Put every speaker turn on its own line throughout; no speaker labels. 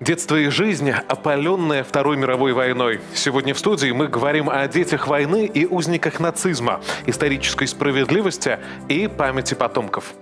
Детство и жизнь, опаленная Второй мировой войной. Сегодня в студии мы говорим о детях войны и узниках нацизма, исторической справедливости и памяти потомков.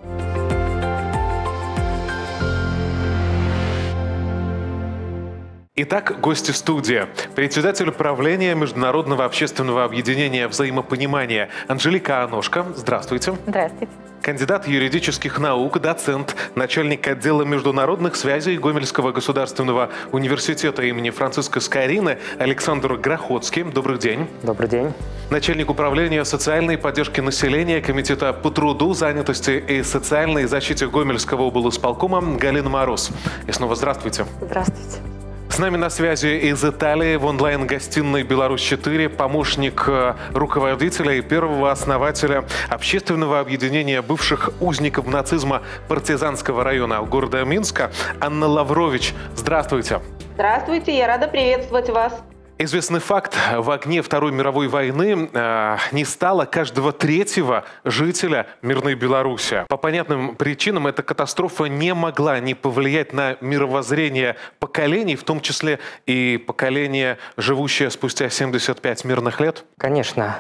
Итак, гости студии. Председатель правления Международного общественного объединения «Взаимопонимание» Анжелика Оношко. Здравствуйте.
Здравствуйте.
Кандидат юридических наук, доцент, начальник отдела международных связей Гомельского государственного университета имени Франциска Скорины Александр Грохотский. Добрый день.
Добрый день.
Начальник управления социальной поддержки населения Комитета по труду, занятости и социальной защите Гомельского облисполкома Галина Мороз. И снова здравствуйте.
Здравствуйте.
С нами на связи из Италии в онлайн-гостиной «Беларусь-4» помощник руководителя и первого основателя общественного объединения бывших узников нацизма партизанского района города Минска Анна Лаврович. Здравствуйте.
Здравствуйте, я рада приветствовать вас.
Известный факт: в огне Второй мировой войны не стало каждого третьего жителя мирной Беларуси. По понятным причинам эта катастрофа не могла не повлиять на мировоззрение поколений, в том числе и поколение, живущее спустя 75 мирных лет?
Конечно.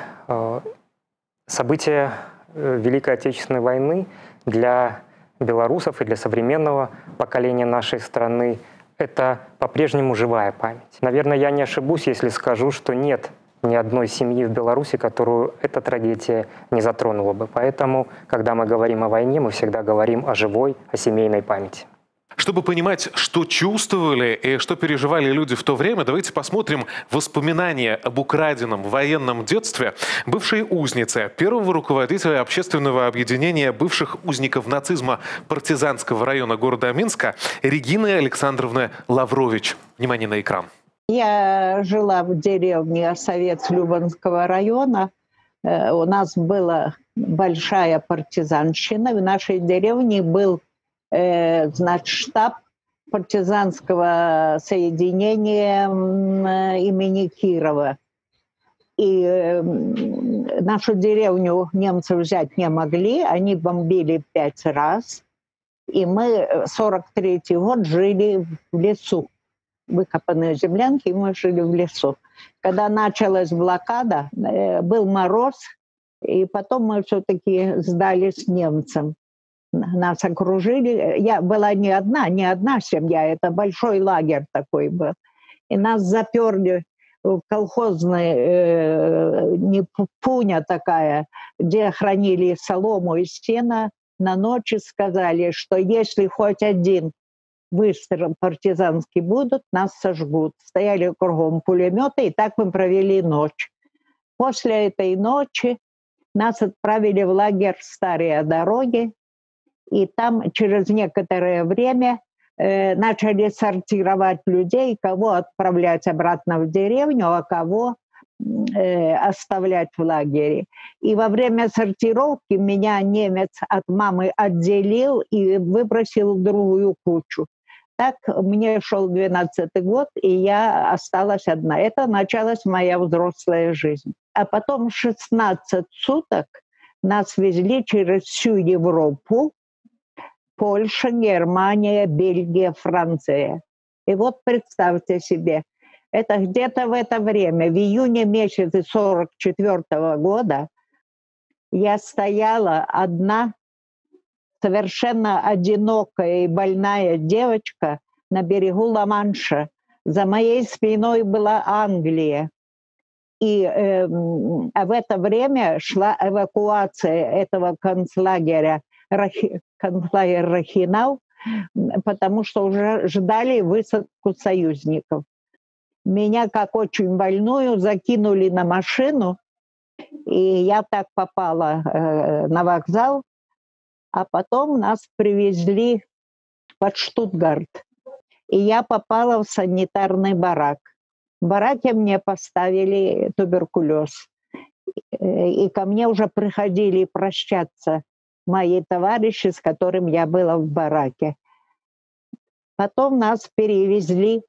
События Великой Отечественной войны для белорусов и для современного поколения нашей страны — это по-прежнему живая память. Наверное, я не ошибусь, если скажу, что нет ни одной семьи в Беларуси, которую эта трагедия не затронула бы. Поэтому, когда мы говорим о войне, мы всегда говорим о живой, о семейной памяти.
Чтобы понимать, что чувствовали и что переживали люди в то время, давайте посмотрим воспоминания об украденном военном детстве бывшей узницы, первого руководителя общественного объединения бывших узников нацизма партизанского района города Минска Регины Александровны Лаврович. Внимание на экран.
Я жила в деревне Советско-Любанского района. У нас была большая партизанщина. В нашей деревне был штаб партизанского соединения имени Кирова. И нашу деревню немцы взять не могли, они бомбили 5 раз. И мы 43-й год жили в лесу. Выкопанные землянки, и мы жили в лесу. Когда началась блокада, был мороз, и потом мы все-таки сдались немцам. Нас окружили. Я была не одна семья, это большой лагерь такой был. И нас заперли в колхозный, не пуня такая, где хранили солому и сено. На ночь сказали, что если хоть один выстрел партизанский будут, нас сожгут. Стояли кругом пулеметы, и так мы провели ночь. После этой ночи нас отправили в лагерь «Старые дороги», и там через некоторое время начали сортировать людей, кого отправлять обратно в деревню, а кого оставлять в лагере. И во время сортировки меня немец от мамы отделил и выбросил в другую кучу. Так мне шел 12-й год, и я осталась одна. Это началась моя взрослая жизнь. А потом 16 суток нас везли через всю Европу: Польша, Германия, Бельгия, Франция. И вот представьте себе, это где-то в это время, в июне месяце 1944 года, я стояла одна, совершенно одинокая и больная девочка на берегу Ла-Манша. За моей спиной была Англия. И в это время шла эвакуация этого концлагеря, концлагерь Рахинау, потому что уже ждали высадку союзников. Меня, как очень больную, закинули на машину, и я так попала на вокзал, а потом нас привезли под Штутгарт, и я попала в санитарный барак. В бараке мне поставили туберкулез, и ко мне уже приходили прощаться мои товарищи, с которым я была в бараке. Потом нас перевезли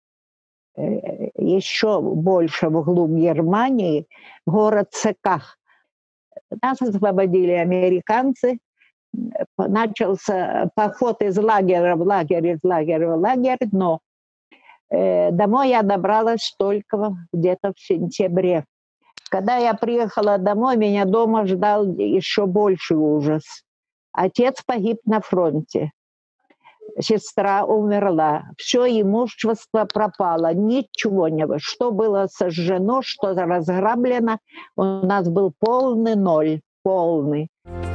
еще больше вглубь Германии, город Секах. Нас освободили американцы, начался поход из лагеря в лагерь, но Домой я добралась только где-то в сентябре. Когда я приехала домой, меня дома ждал еще больший ужас. Отец погиб на фронте. Сестра умерла. Все имущество пропало. Ничего не было. Что было сожжено, что разграблено. У нас был полный ноль. Полный.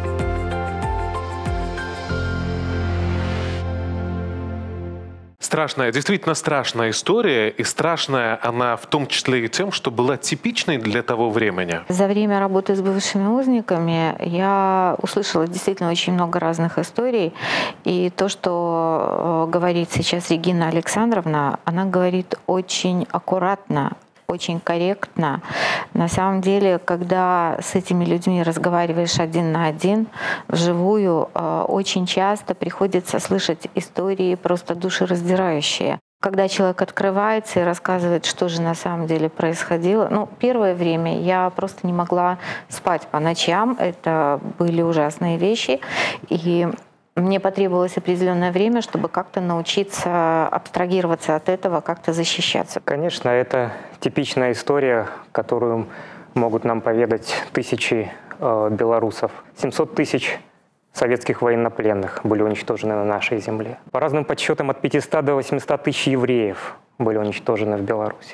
Страшная, действительно страшная история, и страшная она в том числе и тем, что была типичной для того времени.
За время работы с бывшими узниками я услышала действительно очень много разных историй, и то, что говорит сейчас Регина Александровна, она говорит очень аккуратно, очень корректно. На самом деле, когда с этими людьми разговариваешь один на один, вживую, очень часто приходится слышать истории просто душераздирающие. Когда человек открывается и рассказывает, что же на самом деле происходило. Первое время я просто не могла спать по ночам. Это были ужасные вещи. И мне потребовалось определенное время, чтобы как-то научиться абстрагироваться от этого, как-то защищаться.
Конечно, это типичная история, которую могут нам поведать тысячи белорусов. 700 тысяч советских военнопленных были уничтожены на нашей земле. По разным подсчетам, от 500 до 800 тысяч евреев были уничтожены в Беларуси.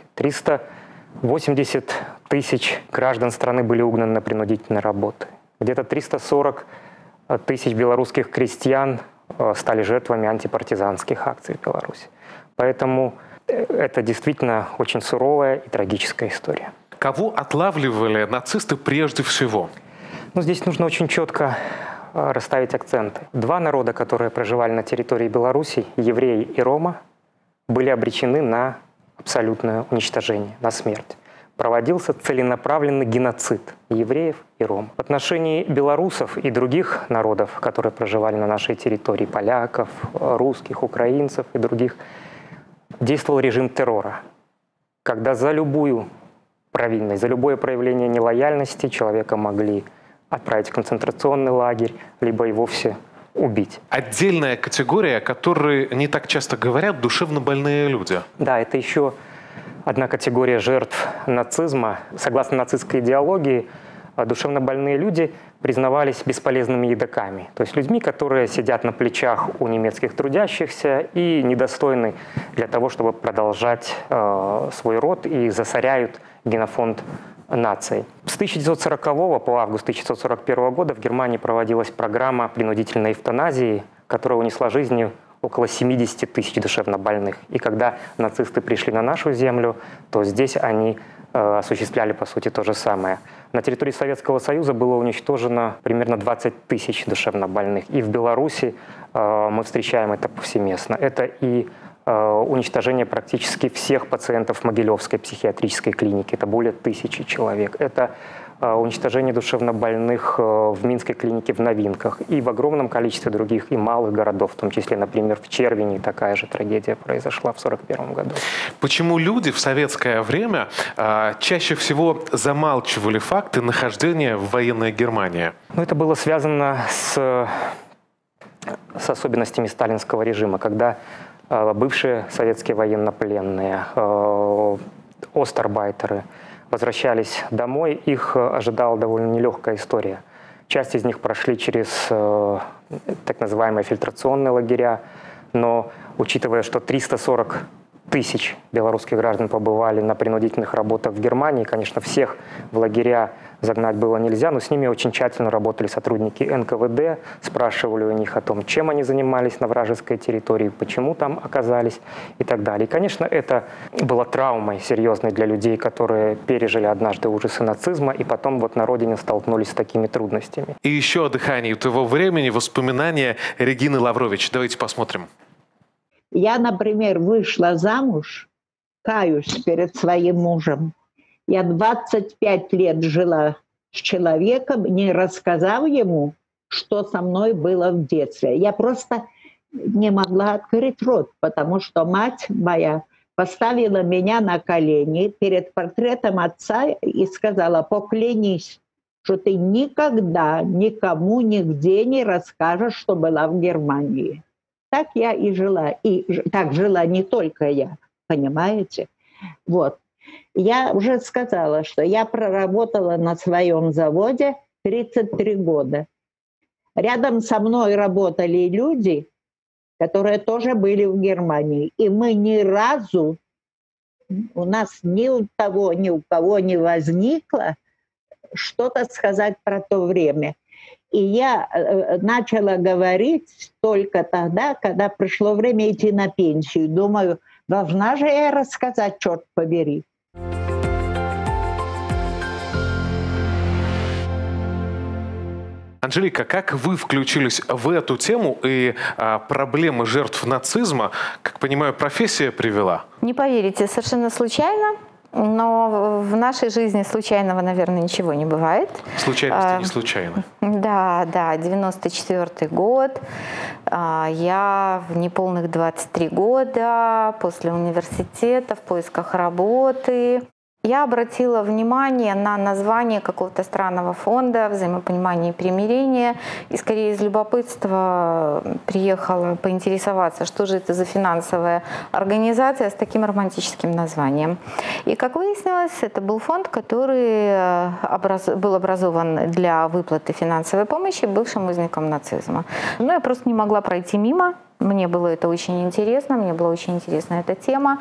380 тысяч граждан страны были угнаны на принудительные работы. Где-то 340 тысяч белорусских крестьян стали жертвами антипартизанских акций в Беларуси. Поэтому это действительно очень суровая и трагическая история.
Кого отлавливали нацисты прежде всего?
Здесь нужно очень четко расставить акценты. Два народа, которые проживали на территории Беларуси, евреи и рома, были обречены на абсолютное уничтожение, на смерть. Проводился целенаправленный геноцид евреев и ром. В отношении белорусов и других народов, которые проживали на нашей территории, поляков, русских, украинцев и других, действовал режим террора, когда за любую провинность, за любое проявление нелояльности человека могли отправить в концентрационный лагерь, либо и вовсе убить.
Отдельная категория, о которой не так часто говорят, душевно больные люди.
Да, это еще одна категория жертв нацизма. Согласно нацистской идеологии, душевно больные люди признавались бесполезными едоками. То есть людьми, которые сидят на плечах у немецких трудящихся и недостойны для того, чтобы продолжать свой род, и засоряют генофонд наций. С 1940 по август 1941 года в Германии проводилась программа принудительной эвтаназии, которая унесла жизни около 70 тысяч душевнобольных. И когда нацисты пришли на нашу землю, то здесь они осуществляли, по сути, то же самое. На территории Советского Союза было уничтожено примерно 20 тысяч душевнобольных. И в Беларуси мы встречаем это повсеместно. Это и уничтожение практически всех пациентов Могилевской психиатрической клиники. Это более 1000 человек. Это уничтожение душевнобольных в Минской клинике в Новинках и в огромном количестве других и малых городов, в том числе, например, в Червени такая же трагедия произошла в 1941 году.
Почему люди в советское время чаще всего замалчивали факты нахождения в военной Германии?
Это было связано с особенностями сталинского режима, когда бывшие советские военнопленные, остарбайтеры, возвращались домой, их ожидала довольно нелегкая история. Часть из них прошли через так называемые фильтрационные лагеря, но учитывая, что 340 тысяч белорусских граждан побывали на принудительных работах в Германии, конечно, всех в лагеря загнать было нельзя, но с ними очень тщательно работали сотрудники НКВД, спрашивали у них о том, чем они занимались на вражеской территории, почему там оказались и так далее. И, конечно, это было травмой серьезной для людей, которые пережили однажды ужасы нацизма и потом на родине столкнулись с такими трудностями.
И еще о дыхании того времени воспоминания Регины Лаврович. Давайте посмотрим.
Я, например, вышла замуж, каюсь перед своим мужем. Я 25 лет жила с человеком, не рассказав ему, что со мной было в детстве. Я просто не могла открыть рот, потому что мать моя поставила меня на колени перед портретом отца и сказала: поклянись, что ты никогда никому нигде не расскажешь, что была в Германии. Так я и жила. И так жила не только я. понимаете? Вот. Я уже сказала, что я проработала на своем заводе 33 года. Рядом со мной работали люди, которые тоже были в Германии. И мы ни разу, у нас ни у того, ни у кого не возникло что-то сказать про то время. И я начала говорить только тогда, когда пришло время идти на пенсию. Думаю, должна же я рассказать, черт побери.
Анжелика, как вы включились в эту тему и проблемы жертв нацизма, как понимаю, профессия привела?
Не поверите, совершенно случайно. Но в нашей жизни случайного, наверное, ничего не бывает.
Случайности не случайно.
Да, 94-й год. Я в неполных 23 года после университета в поисках работы. Я обратила внимание на название какого-то странного фонда «Взаимопонимание и примирение». И скорее из любопытства приехала поинтересоваться, что же это за финансовая организация с таким романтическим названием. И, как выяснилось, это был фонд, который был образован для выплаты финансовой помощи бывшим узникам нацизма. Но я просто не могла пройти мимо. Мне было это очень интересно, мне была очень интересна эта тема.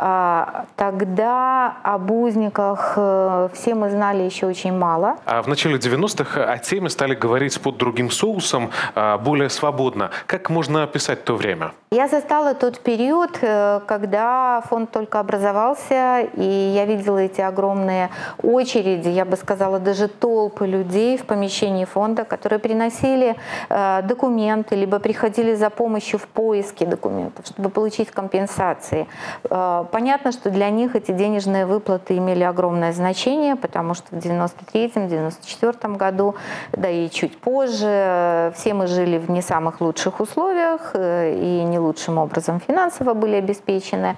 Тогда об узниках все мы знали еще очень мало.
А в начале 90-х о теме стали говорить под другим соусом, более свободно. Как можно описать то время?
Я застала тот период, когда фонд только образовался, и я видела эти огромные очереди, я бы сказала, даже толпы людей в помещении фонда, которые приносили документы, либо приходили за помощью в поиске документов, чтобы получить компенсации. Понятно, что для них эти денежные выплаты имели огромное значение, потому что в 93-94 году, да и чуть позже, все мы жили в не самых лучших условиях и не лучшим образом финансово были обеспечены.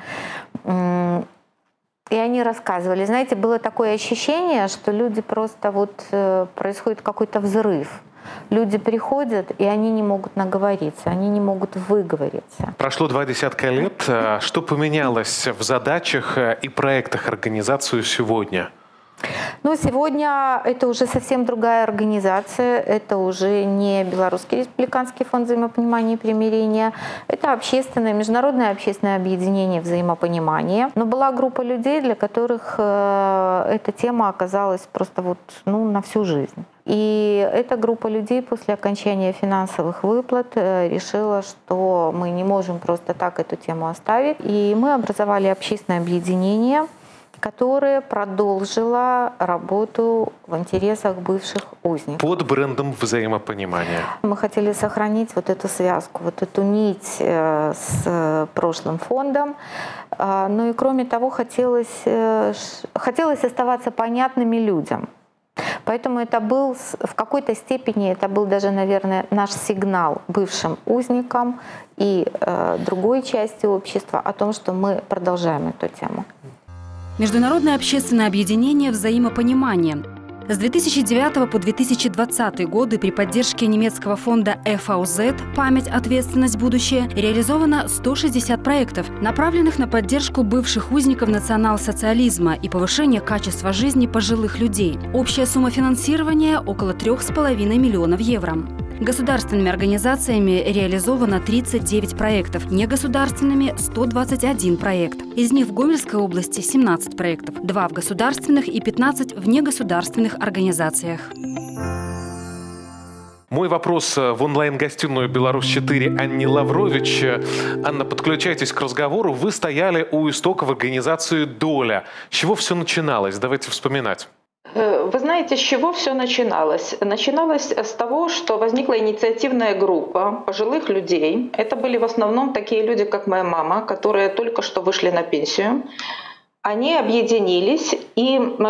И они рассказывали. Знаете, было такое ощущение, что люди просто происходит какой-то взрыв. Люди приходят, и они не могут наговориться, они не могут выговориться.
Прошло 20 лет. Что поменялось в задачах и проектах организации сегодня?
Ну, сегодня это уже совсем другая организация, это уже не Белорусский республиканский фонд взаимопонимания и примирения, это общественное, международное общественное объединение взаимопонимания. Но была группа людей, для которых эта тема оказалась просто на всю жизнь. И эта группа людей после окончания финансовых выплат решила, что мы не можем просто так эту тему оставить. И мы образовали общественное объединение, которое продолжило работу в интересах бывших узников.
Под брендом взаимопонимания. Мы
хотели сохранить эту связку, эту нить с прошлым фондом. Но и кроме того, хотелось оставаться понятными людям. Поэтому это был в какой-то степени, это был даже, наверное, наш сигнал бывшим узникам и другой части общества о том, что мы продолжаем эту тему.
Международное общественное объединение «Взаимопонимание». С 2009 по 2020 годы при поддержке немецкого фонда FVZ «Память, ответственность, будущее» реализовано 160 проектов, направленных на поддержку бывших узников национал-социализма и повышение качества жизни пожилых людей. Общая сумма финансирования – около 3,5 миллионов евро. Государственными организациями реализовано 39 проектов, негосударственными – 121 проект. Из них в Гомельской области 17 проектов, 2 в государственных и 15 в негосударственных организациях.
Мой вопрос в онлайн-гостиную «Беларусь-4» Анне Лаврович. Анна, подключайтесь к разговору. Вы стояли у истоков организации «Доля». С чего все начиналось? Давайте вспоминать.
Вы знаете, с чего все начиналось? Начиналось с того, что возникла инициативная группа пожилых людей. Это были в основном такие люди, как моя мама, которые только что вышли на пенсию. Они объединились и в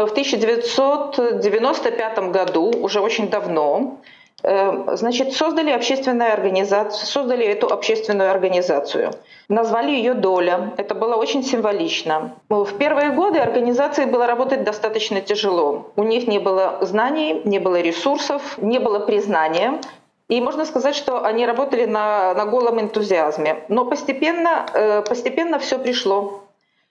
1995 году, уже очень давно, создали эту общественную организацию. Назвали ее «Доля». Это было очень символично. В первые годы организации было работать достаточно тяжело. У них не было знаний, не было ресурсов, не было признания. И можно сказать, что они работали на голом энтузиазме. Но постепенно все пришло.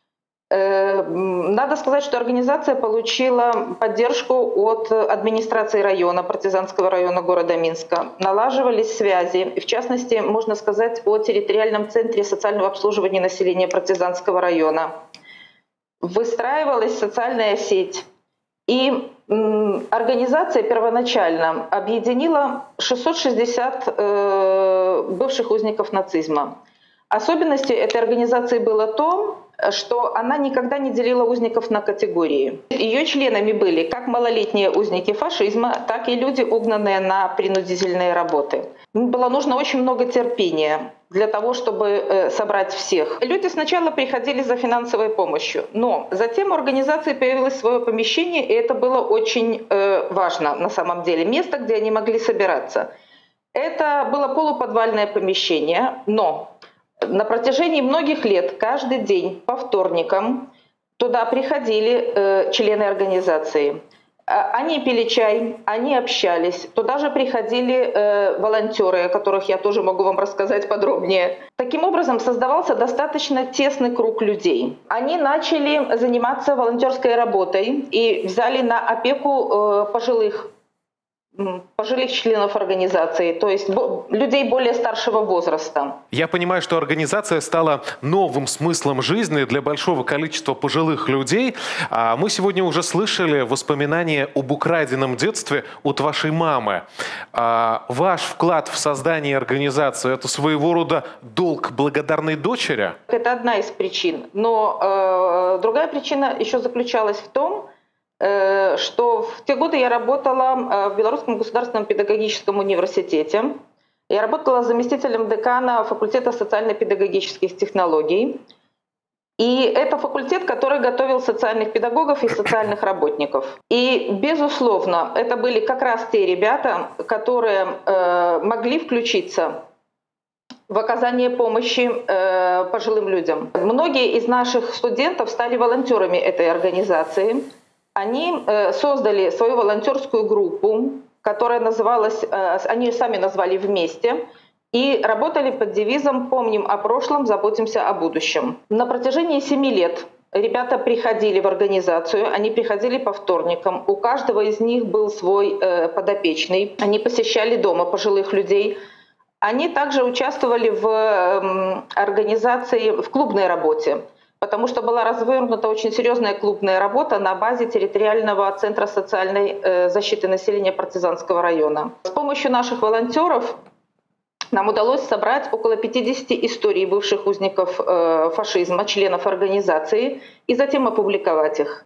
Надо сказать, что организация получила поддержку от администрации района, партизанского района города Минска. Налаживались связи. В частности, можно сказать о территориальном центре социального обслуживания населения партизанского района. Выстраивалась социальная сеть. И организация первоначально объединила 660 бывших узников нацизма. Особенностью этой организации было то, что она никогда не делила узников на категории. Ее членами были как малолетние узники фашизма, так и люди, угнанные на принудительные работы. Было нужно очень много терпения для того, чтобы собрать всех. Люди сначала приходили за финансовой помощью, но затем у организации появилось свое помещение, и это было очень важно на самом деле, место, где они могли собираться. Это было полуподвальное помещение, но на протяжении многих лет, каждый день по вторникам, туда приходили члены организации. Они пили чай, они общались. Туда же приходили волонтеры, о которых я тоже могу вам рассказать подробнее. Таким образом, создавался достаточно тесный круг людей. Они начали заниматься волонтерской работой и взяли на опеку пожилых членов организации, то есть людей более старшего возраста.
Я понимаю, что организация стала новым смыслом жизни для большого количества пожилых людей. Мы сегодня уже слышали воспоминания об украденном детстве от вашей мамы. Ваш вклад в создание организации – это своего рода долг благодарной дочери?
Это одна из причин. Но другая причина еще заключалась в том, что в те годы я работала в Белорусском государственном педагогическом университете. Я работала заместителем декана факультета социально-педагогических технологий. И это факультет, который готовил социальных педагогов и социальных работников. И, безусловно, это были как раз те ребята, которые могли включиться в оказание помощи пожилым людям. Многие из наших студентов стали волонтерами этой организации. Они создали свою волонтерскую группу, которая называлась, они сами назвали «Вместе», и работали под девизом «Помним о прошлом, заботимся о будущем». На протяжении 7 лет ребята приходили в организацию, они приходили по вторникам, у каждого из них был свой подопечный, они посещали дома пожилых людей. Они также участвовали в организации, в клубной работе, потому что была развернута очень серьезная клубная работа на базе территориального центра социальной защиты населения партизанского района. С помощью наших волонтеров нам удалось собрать около 50 историй бывших узников фашизма, членов организации, и затем опубликовать их.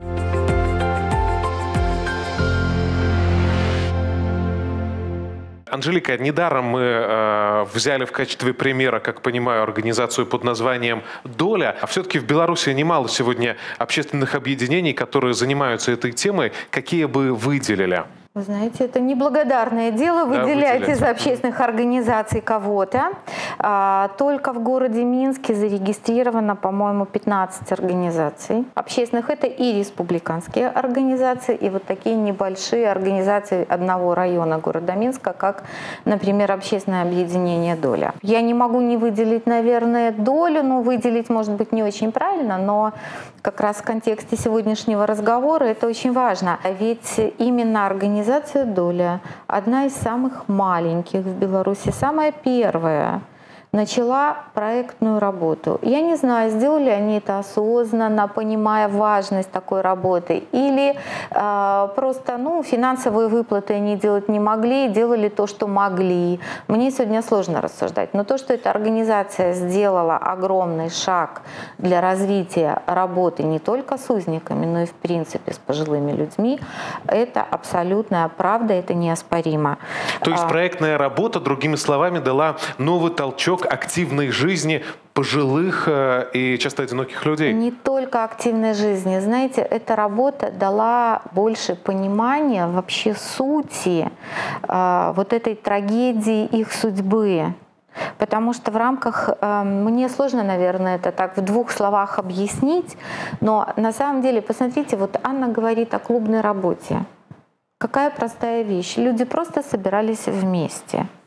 Анжелика, недаром мы взяли в качестве примера, как понимаю, организацию под названием «Доля». А все-таки в Беларуси немало сегодня общественных объединений, которые занимаются этой темой. Какие бы выделили?
Вы знаете, это неблагодарное дело выделять из общественных организаций кого-то. Только в городе Минске зарегистрировано, по-моему, 15 организаций общественных. Это и республиканские организации, и вот такие небольшие организации одного района города Минска, как, например, общественное объединение «Доля». Я не могу не выделить, наверное, «Долю», но выделить, может быть, не очень правильно, но как раз в контексте сегодняшнего разговора это очень важно. Ведь именно организация «Доля» одна из самых маленьких в Беларуси, самая первая, начала проектную работу. Я не знаю, сделали они это осознанно, понимая важность такой работы, или просто финансовые выплаты они делать не могли, делали то, что могли. Мне сегодня сложно рассуждать, но то, что эта организация сделала огромный шаг для развития работы не только с узниками, но и в принципе с пожилыми людьми, это абсолютная правда, это неоспоримо.
То есть проектная работа, другими словами, дала новый толчок активной жизни пожилых и часто одиноких людей? Не
только активной жизни. Знаете, эта работа дала больше понимания вообще сути вот этой трагедии их судьбы. Потому что в рамках, мне сложно, наверное, это так в 2 словах объяснить, но на самом деле, посмотрите, вот Анна говорит о клубной работе. Какая простая вещь. Люди просто собирались вместе.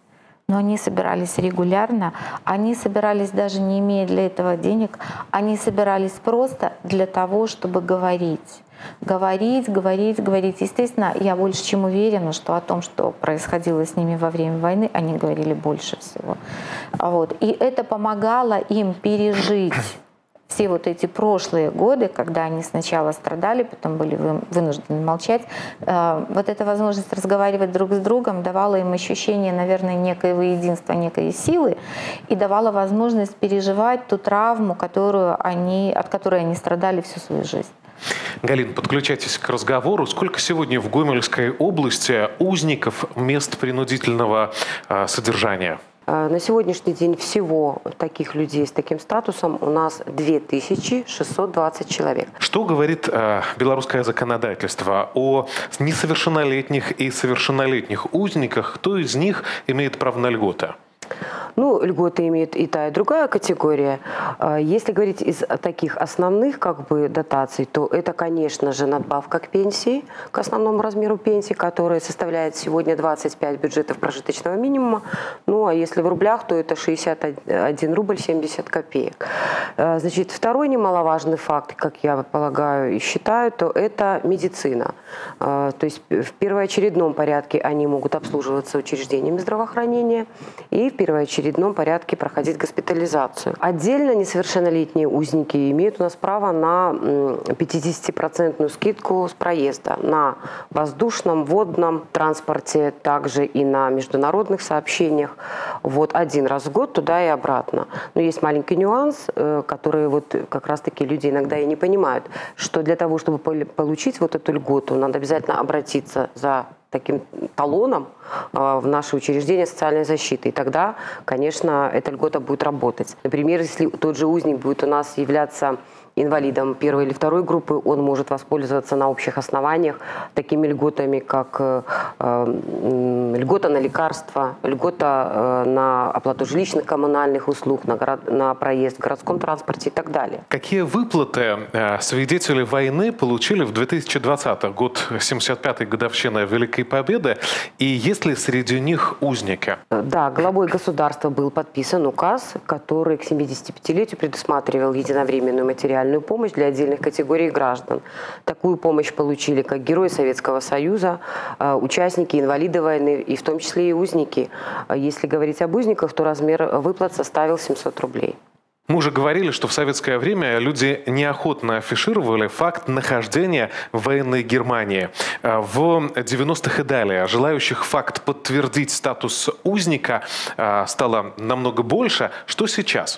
но они собирались регулярно, они собирались даже не имея для этого денег, они собирались просто для того, чтобы говорить. Говорить. Естественно, я больше чем уверена, что о том, что происходило с ними во время войны, они говорили больше всего. Вот. И это помогало им пережить все вот эти прошлые годы, когда они сначала страдали, потом были вынуждены молчать. Вот эта возможность разговаривать друг с другом давала им ощущение, наверное, некоего единства, некой силы, и давала возможность переживать ту травму, от которой они страдали всю свою жизнь.
Галин, подключайтесь к разговору. Сколько сегодня в Гомельской области узников мест принудительного содержания?
На сегодняшний день всего таких людей с таким статусом у нас 2620 человек.
Что говорит белорусское законодательство о несовершеннолетних и совершеннолетних узниках? Кто из них имеет право на льготы?
Ну, льготы имеет и та, и другая категория. Если говорить из таких основных дотаций, то это, конечно же, надбавка к пенсии, к основному размеру пенсии, которая составляет сегодня 25 бюджетов прожиточного минимума. Ну, а если в рублях, то это 61 рубль 70 копеек. Значит, второй немаловажный факт, как я полагаю и считаю, то это медицина. То есть в первоочередном порядке они могут обслуживаться учреждениями здравоохранения и в первоочередном порядке проходить госпитализацию. Отдельно несовершеннолетние узники имеют у нас право на 50% скидку с проезда на воздушном, водном транспорте, также и на международных сообщениях. Вот один раз в год туда и обратно. Но есть маленький нюанс, который вот как раз-таки люди иногда и не понимают, что для того, чтобы получить вот эту льготу, надо обязательно обратиться за таким талоном в наше учреждение социальной защиты. И тогда, конечно, эта льгота будет работать. Например, если тот же узник будет у нас являться инвалидом первой или второй группы, он может воспользоваться на общих основаниях такими льготами, как льгота на лекарства, льгота на оплату жилищных коммунальных услуг, на проезд в городском транспорте и так далее.
Какие выплаты свидетели войны получили в 2020 год, 75-й годовщина Великой Победы, и есть ли среди них узники?
Да, главой государства был подписан указ, который к 75-летию предусматривал единовременную материальную помощь для отдельных категорий граждан. Такую помощь получили как герои Советского Союза, участники, инвалиды войны, и в том числе и узники. Если говорить об узниках, то размер выплат составил 700 рублей.
Мы уже говорили, что в советское время люди неохотно афишировали факт нахождения в военной Германии. В 90-х и далее желающих факт подтвердить статус узника стало намного больше. Что сейчас?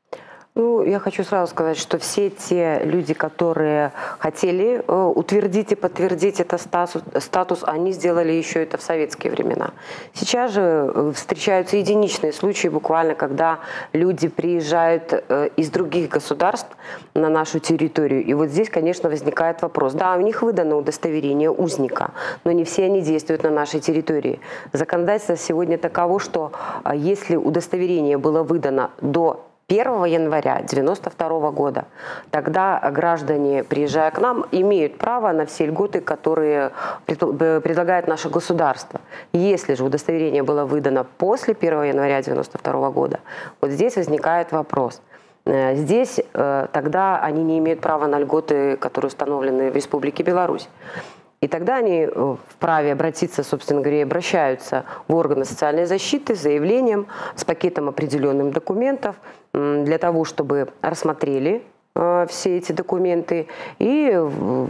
Ну, я хочу сразу сказать, что все те люди, которые хотели утвердить и подтвердить этот статус, они сделали еще это в советские времена. Сейчас же встречаются единичные случаи, буквально, когда люди приезжают из других государств на нашу территорию. И вот здесь, конечно, возникает вопрос. Да, у них выдано удостоверение узника, но не все они действуют на нашей территории. Законодательство сегодня таково, что если удостоверение было выдано до 1 января 1992 года. Тогда граждане, приезжая к нам, имеют право на все льготы, которые предлагает наше государство. Если же удостоверение было выдано после 1 января 1992 года, вот здесь возникает вопрос. Здесь тогда они не имеют права на льготы, которые установлены в Республике Беларусь. И тогда они вправе обратиться, собственно говоря, обращаются в органы социальной защиты с заявлением, с пакетом определенных документов для того, чтобы рассмотрели все эти документы и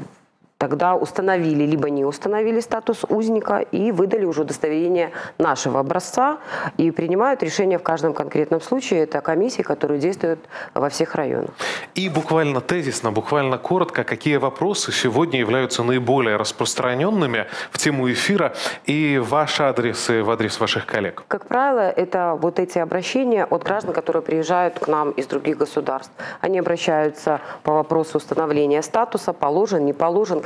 тогда установили, либо не установили статус узника и выдали уже удостоверение нашего образца и принимают решение в каждом конкретном случае. Это комиссии, которые действуют во всех районах.
И буквально тезисно, буквально коротко, какие вопросы сегодня являются наиболее распространенными в тему эфира и ваш адрес, и в адрес ваших коллег?
Как правило, это вот эти обращения от граждан, которые приезжают к нам из других государств. Они обращаются по вопросу установления статуса, положен, не положен,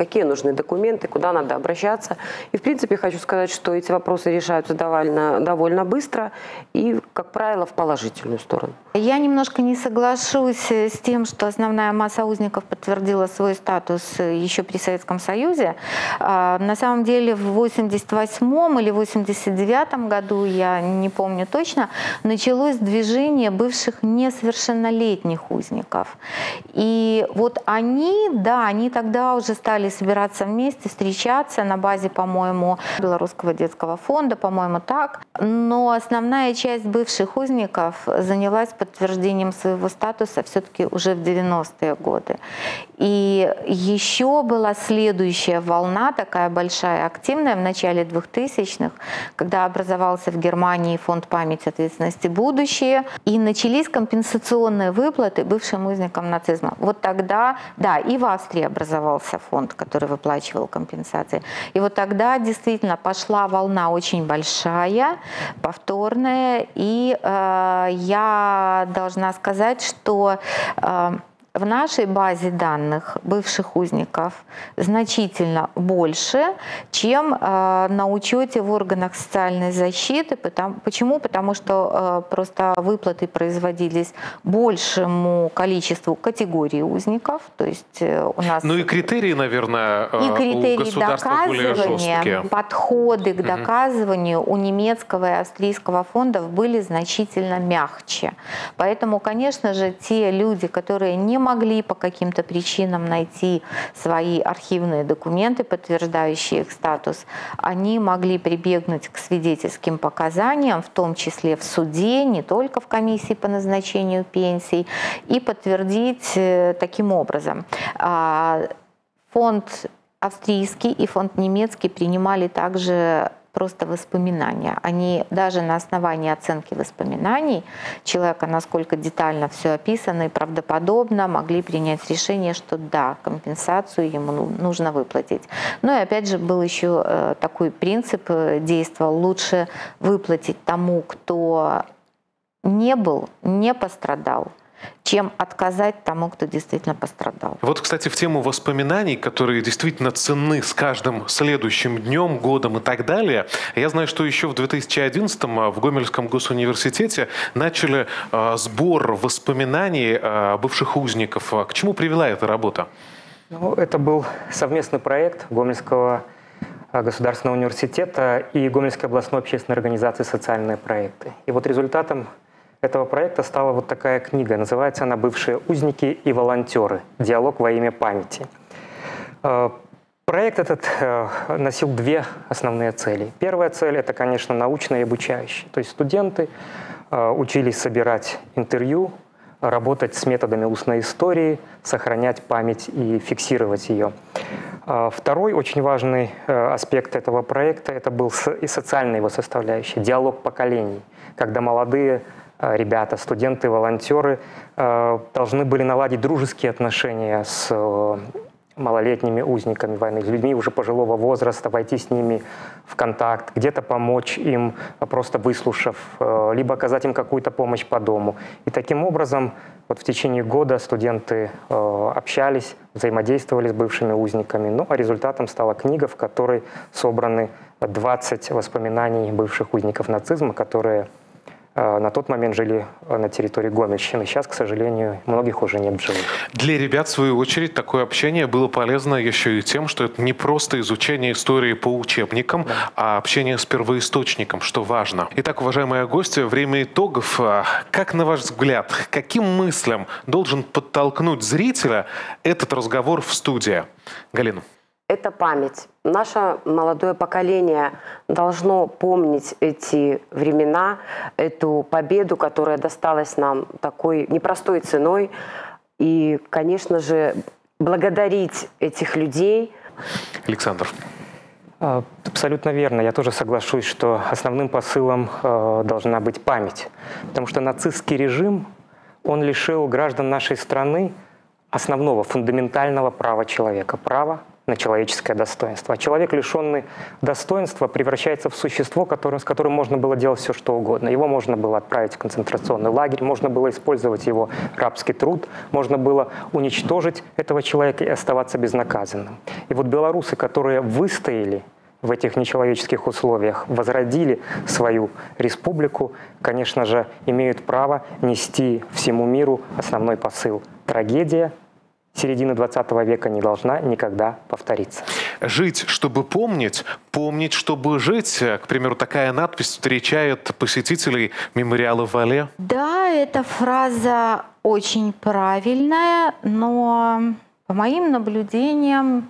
какие нужны документы, куда надо обращаться. И, в принципе, хочу сказать, что эти вопросы решаются довольно быстро и, как правило, в положительную сторону.
Я немножко не соглашусь с тем, что основная масса узников подтвердила свой статус еще при Советском Союзе. На самом деле в 88 или 89 году, я не помню точно, началось движение бывших несовершеннолетних узников. И вот они тогда уже стали собираться вместе, встречаться на базе, по-моему, Белорусского детского фонда, по-моему, так. Но основная часть бывших узников занялась подтверждением своего статуса все-таки уже в 90-е годы. И еще была следующая волна, такая большая, активная, в начале 2000-х, когда образовался в Германии фонд памяти, ответственности, будущее, и начались компенсационные выплаты бывшим узникам нацизма. Вот тогда, да, и в Австрии образовался фонд, который выплачивал компенсации. И вот тогда действительно пошла волна очень большая, повторная, и я должна сказать, что в нашей базе данных бывших узников значительно больше, чем на учете в органах социальной защиты. Почему? Потому что просто выплаты производились большему количеству категорий узников. То есть у нас...
Ну и критерии, наверное, у государства более жесткие.
Подходы к доказыванию у немецкого и австрийского фондов были значительно мягче. Поэтому, конечно же, те люди, которые не могли по каким-то причинам найти свои архивные документы, подтверждающие их статус, они могли прибегнуть к свидетельским показаниям, в том числе в суде, не только в комиссии по назначению пенсий, и подтвердить таким образом. Фонд австрийский и фонд немецкий принимали также просто воспоминания. Они даже на основании оценки воспоминаний человека, насколько детально все описано и правдоподобно, могли принять решение, что да, компенсацию ему нужно выплатить. Ну и опять же был еще такой принцип, действовал: лучше выплатить тому, кто не был, не пострадал, чем отказать тому, кто действительно пострадал.
Вот, кстати, в тему воспоминаний, которые действительно ценны с каждым следующим днем, годом и так далее. Я знаю, что еще в 2011-м в Гомельском госуниверситете начали сбор воспоминаний бывших узников. К чему привела эта работа?
Ну, это был совместный проект Гомельского государственного университета и Гомельской областной общественной организации «Социальные проекты». И вот результатом этого проекта стала вот такая книга. Называется она «Бывшие узники и волонтеры. Диалог во имя памяти». Проект этот носил две основные цели. Первая цель – это, конечно, научная и обучающая. То есть студенты учились собирать интервью, работать с методами устной истории, сохранять память и фиксировать ее. Второй очень важный аспект этого проекта – это был и социальная его составляющая, диалог поколений, когда молодые ребята, студенты, волонтеры должны были наладить дружеские отношения с малолетними узниками войны, с людьми уже пожилого возраста, войти с ними в контакт, где-то помочь им, просто выслушав, либо оказать им какую-то помощь по дому. И таким образом вот в течение года студенты общались, взаимодействовали с бывшими узниками. Ну, а результатом стала книга, в которой собраны 20 воспоминаний бывших узников нацизма, которые на тот момент жили на территории Гомельщины. Сейчас, к сожалению, многих уже нет в живых. Для
ребят, в свою очередь, такое общение было полезно еще и тем, что это не просто изучение истории по учебникам, а общение с первоисточником, что важно. Итак, уважаемые гости, время итогов. Как, на ваш взгляд, каким мыслям должен подтолкнуть зрителя этот разговор в студии? Галина.
Это память. Наше молодое поколение должно помнить эти времена, эту победу, которая досталась нам такой непростой ценой. И, конечно же, благодарить этих людей.
Александр.
Абсолютно верно. Я тоже соглашусь, что основным посылом должна быть память. Потому что нацистский режим, он лишил граждан нашей страны основного, фундаментального права человека – права на человеческое достоинство. А человек, лишенный достоинства, превращается в существо, с которым можно было делать все, что угодно. Его можно было отправить в концентрационный лагерь, можно было использовать его рабский труд, можно было уничтожить этого человека и оставаться безнаказанным. И вот белорусы, которые выстояли в этих нечеловеческих условиях, возродили свою республику, конечно же, имеют право нести всему миру основной посыл. Трагедия середины 20 века не должна никогда повториться.
Жить, чтобы помнить, помнить, чтобы жить. К примеру, такая надпись встречает посетителей мемориала Вале.
Да, эта фраза очень правильная, но по моим наблюдениям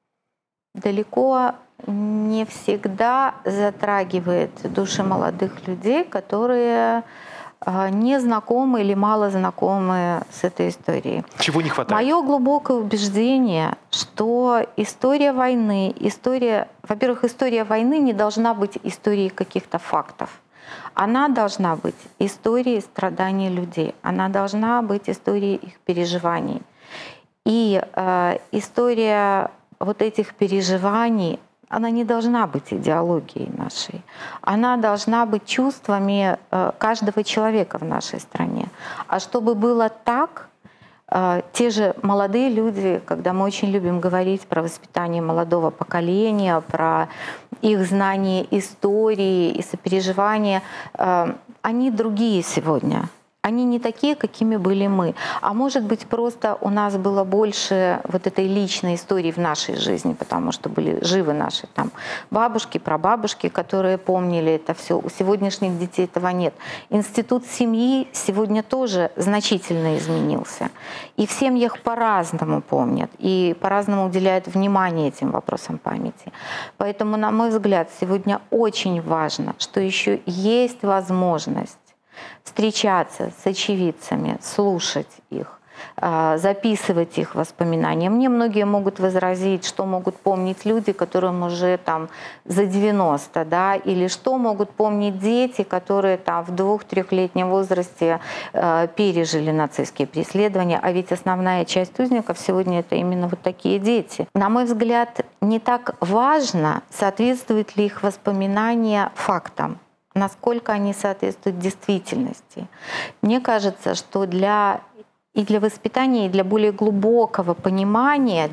далеко не всегда затрагивает души молодых людей, которые не знакомы или мало знакомы с этой историей.
Чего не хватает?
Мое глубокое убеждение, что история войны, во-первых, история войны не должна быть историей каких-то фактов. Она должна быть историей страданий людей, она должна быть историей их переживаний. И история вот этих переживаний, она не должна быть идеологией нашей. Она должна быть чувствами каждого человека в нашей стране. А чтобы было так, те же молодые люди, когда мы очень любим говорить про воспитание молодого поколения, про их знание истории и сопереживания, они другие сегодня. Они не такие, какими были мы. А может быть, просто у нас было больше вот этой личной истории в нашей жизни, потому что были живы наши там бабушки, прабабушки, которые помнили это все. У сегодняшних детей этого нет. Институт семьи сегодня тоже значительно изменился. И в семьях по-разному помнят, и по-разному уделяют внимание этим вопросам памяти. Поэтому, на мой взгляд, сегодня очень важно, что еще есть возможность встречаться с очевидцами, слушать их, записывать их воспоминания. Мне многие могут возразить, что могут помнить люди, которым уже там за 90, да, или что могут помнить дети, которые там в 2-3-летнем возрасте пережили нацистские преследования. А ведь основная часть узников сегодня это именно вот такие дети. На мой взгляд, не так важно, соответствуют ли их воспоминания фактам, насколько они соответствуют действительности. Мне кажется, что для воспитания, и для более глубокого понимания,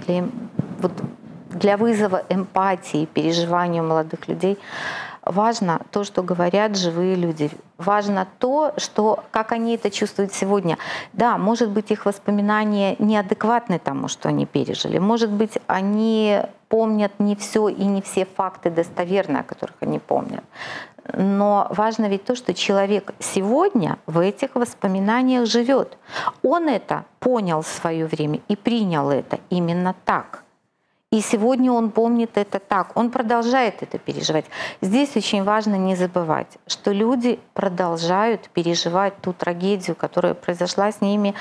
для вызова эмпатии, переживания молодых людей важно то, что говорят живые люди. Важно то, как они это чувствуют сегодня. Да, может быть, их воспоминания неадекватны тому, что они пережили. Может быть, они помнят не все и не все факты достоверно, о которых они помнят. Но важно ведь то, что человек сегодня в этих воспоминаниях живет. Он это понял в свое время и принял это именно так. И сегодня он помнит это так, он продолжает это переживать. Здесь очень важно не забывать, что люди продолжают переживать ту трагедию, которая произошла с ними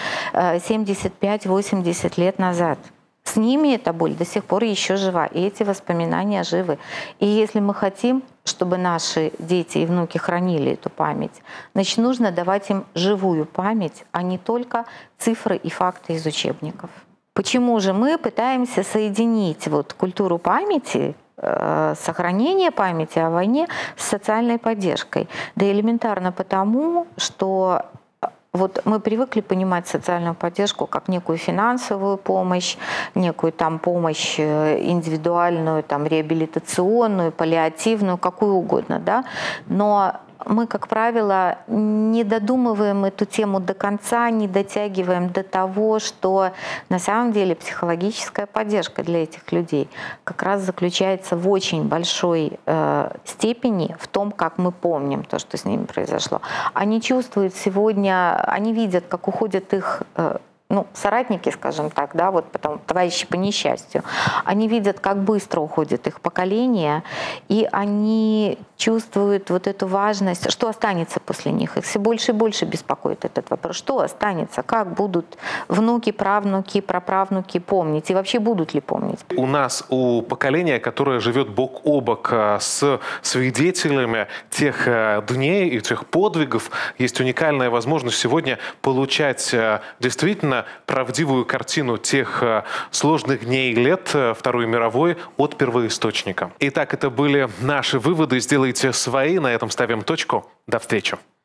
75-80 лет назад. С ними эта боль до сих пор еще жива, и эти воспоминания живы. И если мы хотим, чтобы наши дети и внуки хранили эту память, значит, нужно давать им живую память, а не только цифры и факты из учебников. Почему же мы пытаемся соединить вот культуру памяти, сохранение памяти о войне с социальной поддержкой? Да элементарно потому, что вот мы привыкли понимать социальную поддержку как некую финансовую помощь, некую там помощь индивидуальную, там реабилитационную, паллиативную, какую угодно, да. Но мы, как правило, не додумываем эту тему до конца, не дотягиваем до того, что на самом деле психологическая поддержка для этих людей как раз заключается в очень большой степени в том, как мы помним то, что с ними произошло. Они чувствуют сегодня, они видят, как уходят их соратники, скажем так, да, вот потом товарищи по несчастью, они видят, как быстро уходит их поколение, и они чувствуют вот эту важность, что останется после них. Их все больше и больше беспокоит этот вопрос. Что останется? Как будут внуки, правнуки, праправнуки помнить? И вообще будут ли помнить?
У нас, у поколения, которое живет бок о бок с свидетелями тех дней и тех подвигов, есть уникальная возможность сегодня получать действительно максимально правдивую картину тех сложных дней и лет Второй мировой от первоисточника. Итак, это были наши выводы. Сделайте свои. На этом ставим точку. До встречи.